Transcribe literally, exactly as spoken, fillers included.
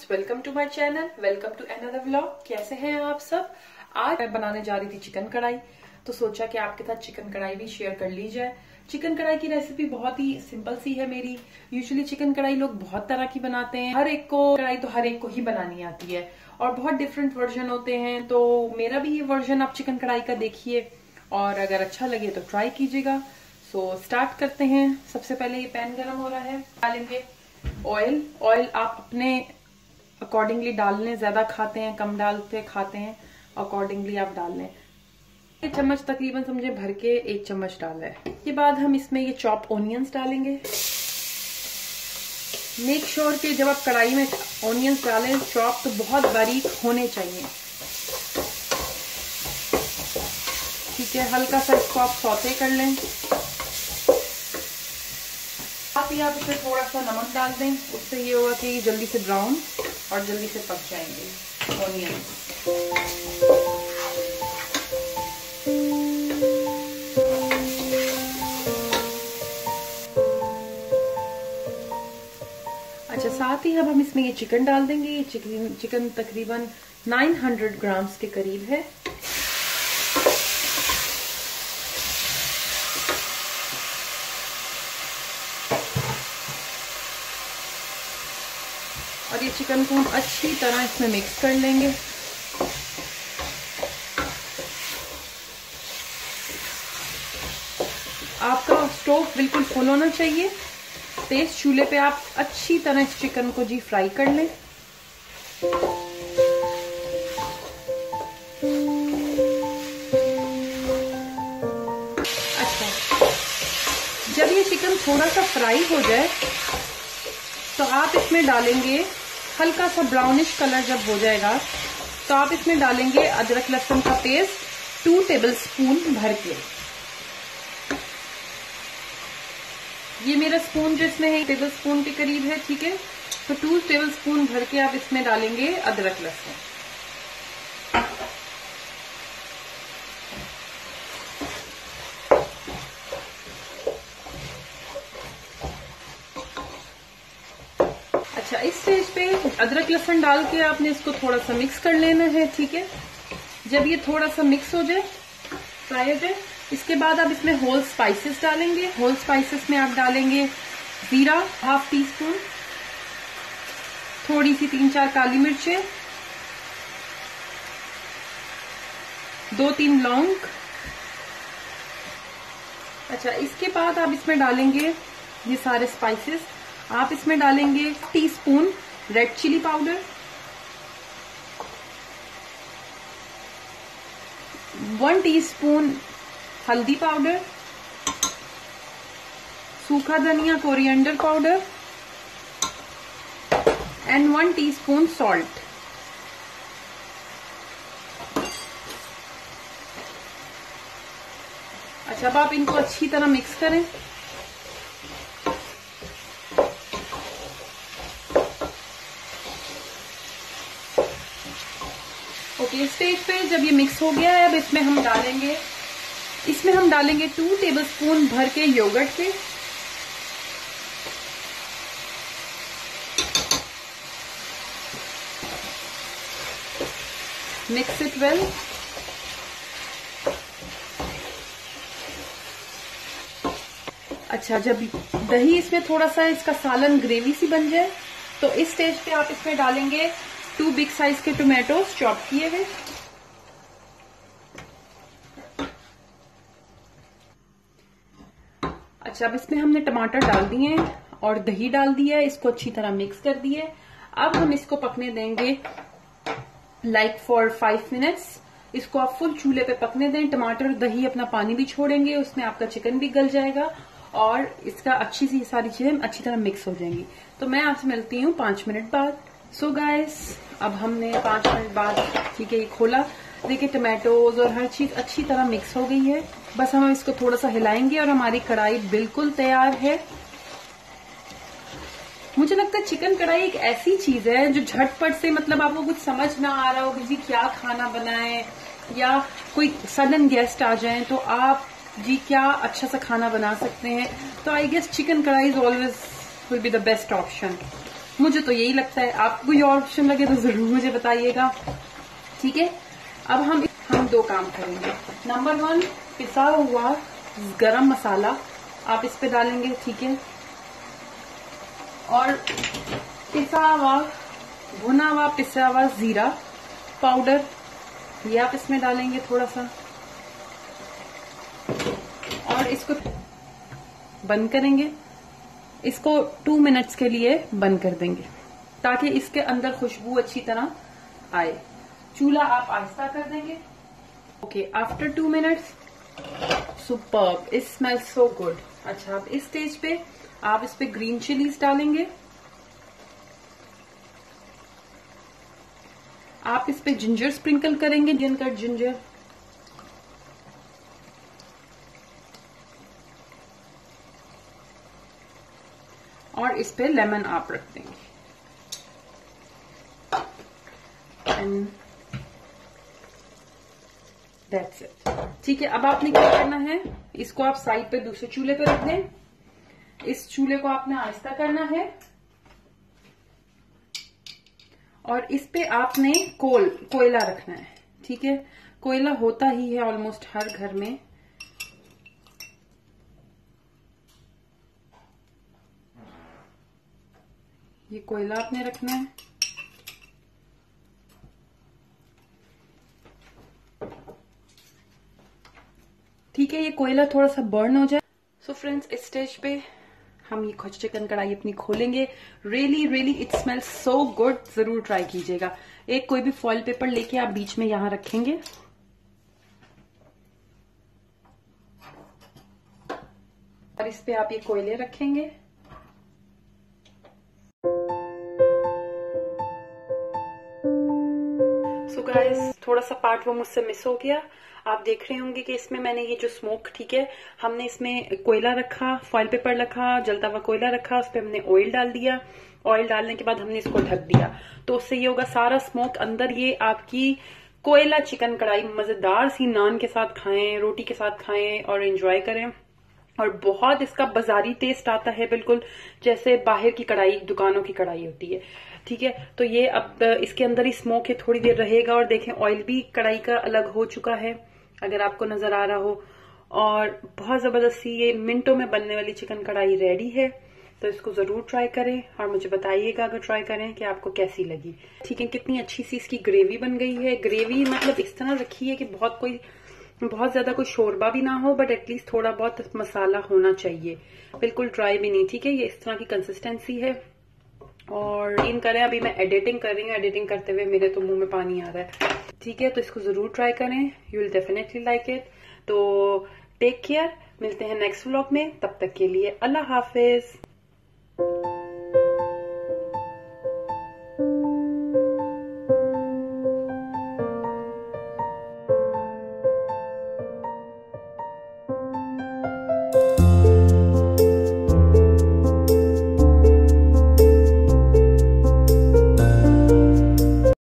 Welcome to my channel, welcome to another vlog. कैसे हैं आप सब। आज मैं बनाने जा रही थी चिकन कढ़ाई, तो सोचा कि आपके साथ चिकन कढ़ाई भी शेयर कर ली जाए। चिकन कढ़ाई की रेसिपी बहुत ही सिंपल सी है मेरी। यूजुअली चिकन कढ़ाई लोग बहुत तरह की बनाते हैं, हर एक को कढ़ाई तो हर एक को ही बनानी आती है और बहुत डिफरेंट वर्जन होते हैं। तो मेरा भी ये वर्जन आप चिकन कढ़ाई का देखिए और अगर अच्छा लगे तो ट्राई कीजिएगा। सो स्टार्ट करते हैं। सबसे पहले ये पैन गरम हो रहा है, डालेंगे ऑयल। ऑयल आप अपने अकॉर्डिंगली डाल लें, ज्यादा खाते हैं कम डालते खाते हैं अकॉर्डिंगली आप डाल लें। एक चम्मच तकरीबन समझे भर के एक चम्मच डाला है। इसके बाद हम इसमें ये चॉप ऑनियंस डालेंगे। मेक श्योर sure कि जब आप कढ़ाई में ऑनियंस डालें चॉप तो बहुत बारीक होने चाहिए। ठीक है, हल्का सा इसको आप सौते कर लें। आप यहाँ पे फिर थोड़ा सा नमक डाल दें, उससे ये होगा कि जल्दी से ब्राउन और जल्दी से पक जाएंगे ऑनियंस। अच्छा, साथ ही अब हम इसमें ये चिकन डाल देंगे। ये चिकन चिकन तकरीबन नौ सौ ग्राम्स के करीब है। और ये चिकन को हम अच्छी तरह इसमें मिक्स कर लेंगे। आपका स्टोव बिल्कुल फुल होना चाहिए। तेज चूल्हे पे आप अच्छी तरह इस चिकन को जी फ्राई कर लें। अच्छा, जब ये चिकन थोड़ा सा फ्राई हो जाए तो आप इसमें डालेंगे हल्का सा ब्राउनिश कलर। जब हो जाएगा तो आप इसमें डालेंगे अदरक लहसुन का पेस्ट टू टेबलस्पून भर के। ये मेरा स्पून जो इसमें है टेबल स्पून के करीब है। ठीक है, तो टू टेबल स्पून भर के आप इसमें डालेंगे अदरक लहसुन। अच्छा, इस स्टेज पे अदरक लहसुन डाल के आपने इसको थोड़ा सा मिक्स कर लेना है। ठीक है, जब ये थोड़ा सा मिक्स हो जाए, फ्राई हो जाए, इसके बाद आप इसमें होल स्पाइसेस डालेंगे। होल स्पाइसेस में आप डालेंगे जीरा हाफ टी स्पून, थोड़ी सी तीन चार काली मिर्चें, दो तीन लौंग। अच्छा, इसके बाद आप इसमें डालेंगे ये सारे स्पाइसेस। आप इसमें डालेंगे teaspoon red chilli powder, one teaspoon haldi powder, सूखा धनिया coriander powder and one teaspoon salt. अच्छा, अब आप इनको अच्छी तरह मिक्स करें। ओके, स्टेज पे जब ये मिक्स हो गया है, अब इसमें हम डालेंगे इसमें हम डालेंगे टू टेबलस्पून भर के योगर्ट के। Mix it well. अच्छा, जब दही इसमें थोड़ा सा इसका सालन ग्रेवी सी बन जाए तो इस स्टेज पे आप इसमें डालेंगे टू बिग साइज के टोमेटोज चॉप किए हुए। अच्छा, अब इसमें हमने टमाटर डाल दिए हैं और दही डाल दिया है, इसको अच्छी तरह मिक्स कर दिए। अब हम इसको पकने देंगे लाइक फॉर फाइव मिनट्स। इसको आप फुल चूल्हे पे पकने दें। टमाटर दही अपना पानी भी छोड़ेंगे, उसमें आपका चिकन भी गल जाएगा और इसका अच्छी सी सारी चीजें अच्छी तरह मिक्स हो जाएंगी। तो मैं आपसे मिलती हूँ पांच मिनट बाद। सो गाइस, अब हमने पांच मिनट बाद ठीक है ये खोला। देखिए टमाटोज और हर चीज अच्छी तरह मिक्स हो गई है। बस हम इसको थोड़ा सा हिलाएंगे और हमारी कढ़ाई बिल्कुल तैयार है। मुझे लगता है चिकन कढ़ाई एक ऐसी चीज है जो झटपट से, मतलब आपको कुछ समझ ना आ रहा हो कि जी क्या खाना बनाएं या कोई सडन गेस्ट आ जाएं तो आप जी क्या अच्छा सा खाना बना सकते हैं। तो I guess chicken kadai is always will be the best option. मुझे तो यही लगता है, आपको कोई और ऑप्शन लगे तो जरूर मुझे बताइएगा। ठीक है, अब हम हम दो काम करेंगे। नंबर वन, पिसा हुआ गरम मसाला आप इस पे डालेंगे, ठीक है, और पिसा हुआ भुना हुआ पिसा हुआ जीरा पाउडर ये आप इसमें डालेंगे थोड़ा सा, और इसको बंद करेंगे। इसको टू मिनट्स के लिए बंद कर देंगे ताकि इसके अंदर खुशबू अच्छी तरह आए। चूल्हा आप आहिस्ता कर देंगे। Okay, after two minutes, superb, it smells so good. अच्छा, अब इस स्टेज पे आप इस पे ग्रीन चिलीज डालेंगे। आप इस पे जिंजर स्प्रिंकल करेंगे, जिन कट जिंजर, और इस पे लेमन आप रख देंगे। And that's it. ठीक है, अब आपने क्या करना है, इसको आप साइड पे दूसरे चूल्हे पे रख दें। इस चूल्हे को आपने आहिस्ता करना है और इस पे आपने कोल कोयला रखना है। ठीक है, कोयला होता ही है ऑलमोस्ट हर घर में। ये कोयला आपने रखना है। ठीक है, ये कोयला थोड़ा सा बर्न हो जाए। सो फ्रेंड्स, इस स्टेज पे हम ये खुद चिकन कढ़ाई अपनी खोलेंगे। Really really it smells so good, जरूर ट्राई कीजिएगा। एक कोई भी फॉइल पेपर लेके आप बीच में यहां रखेंगे और इस पे आप ये कोयले रखेंगे। सो गाइस, थोड़ा सा पार्ट वो मुझसे मिस हो गया। आप देख रहे होंगे कि इसमें मैंने ये जो स्मोक, ठीक है, हमने इसमें कोयला रखा, फॉइल पेपर रखा, जलता हुआ कोयला रखा, उस पर हमने ऑयल डाल दिया। ऑयल डालने के बाद हमने इसको ढक दिया, तो उससे ये होगा सारा स्मोक अंदर। ये आपकी कोयला चिकन कढ़ाई मजेदार सी नान के साथ खाएं, रोटी के साथ खाएं और एंजॉय करें। और बहुत इसका बाजारी टेस्ट आता है, बिल्कुल जैसे बाहर की कढ़ाई, दुकानों की कढ़ाई होती है। ठीक है, तो ये अब इसके अंदर ही स्मोक है, थोड़ी देर रहेगा। और देखें, ऑयल भी कढ़ाई का अलग हो चुका है, अगर आपको नजर आ रहा हो। और बहुत जबरदस्त सी ये मिनटों में बनने वाली चिकन कढ़ाई रेडी है। तो इसको जरूर ट्राई करें और मुझे बताइएगा अगर ट्राई करें कि आपको कैसी लगी। ठीक है, कितनी अच्छी सी इसकी ग्रेवी बन गई है। ग्रेवी मतलब इस तरह रखी है कि बहुत कोई बहुत ज्यादा कोई शोरबा भी ना हो, बट एटलीस्ट थोड़ा बहुत मसाला होना चाहिए, बिल्कुल ड्राई भी नहीं। ठीक है, ये इस तरह की कंसिस्टेंसी है। और इन करें, अभी मैं एडिटिंग कर रही हूँ, एडिटिंग करते हुए मेरे तो मुंह में पानी आ रहा है। ठीक है, तो इसको जरूर ट्राई करें, you will definitely like it. तो टेक केयर, मिलते हैं नेक्स्ट व्लॉग में, तब तक के लिए अल्लाह हाफिज।